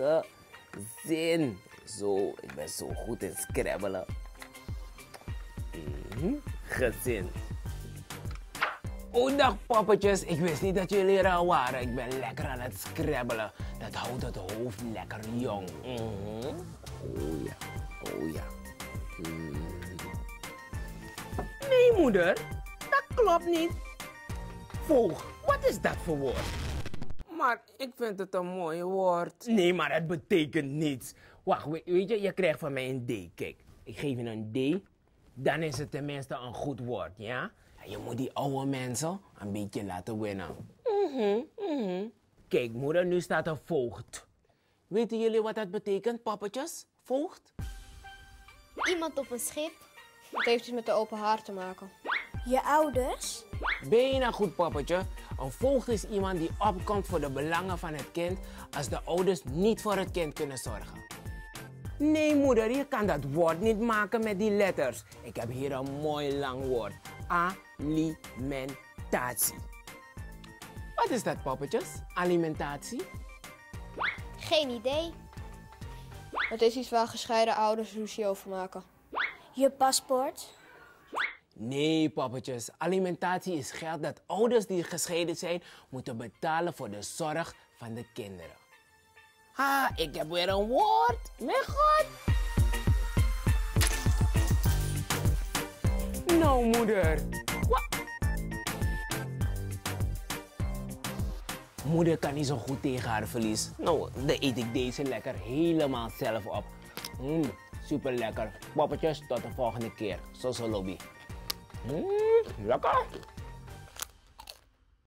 gezin. Zo, ik ben zo goed in scrabbelen. Gezin. Oh, dag poppetjes. Ik wist niet dat jullie er al waren. Ik ben lekker aan het scrabbelen. Dat houdt het hoofd lekker jong. Oh ja, oh ja. Nee, moeder. Dat klopt niet. Voog, wat is dat voor woord? Maar ik vind het een mooi woord. Nee, maar het betekent niets. Wacht, weet je, je krijgt van mij een D. Kijk, ik geef je een D. Dan is het tenminste een goed woord, ja? En je moet die oude mensen een beetje laten winnen. Kijk, moeder, nu staat er voogd. Weten jullie wat dat betekent, poppetjes? Voogd? Iemand op een schip. Het heeft iets met de open haard te maken. Je ouders? Bijna goed, poppetje. Een voogd is iemand die opkomt voor de belangen van het kind als de ouders niet voor het kind kunnen zorgen. Nee, moeder, je kan dat woord niet maken met die letters. Ik heb hier een mooi lang woord. Alimentatie. Wat is dat, poppetjes? Alimentatie? Geen idee. Het is iets waar gescheiden ouders ruzie over maken. Je paspoort? Nee, poppetjes. Alimentatie is geld dat ouders die gescheiden zijn moeten betalen voor de zorg van de kinderen. Ha, ik heb weer een woord. Mijn god. Nou, moeder. Wat? Moeder kan niet zo goed tegen haar verlies. Nou, dan eet ik deze lekker helemaal zelf op. Super lekker. Poppetjes, tot de volgende keer. Zo lobby. Lekker.